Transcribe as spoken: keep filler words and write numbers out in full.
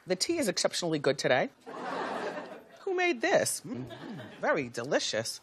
The tea is exceptionally good today. Who made this? Mm, very delicious.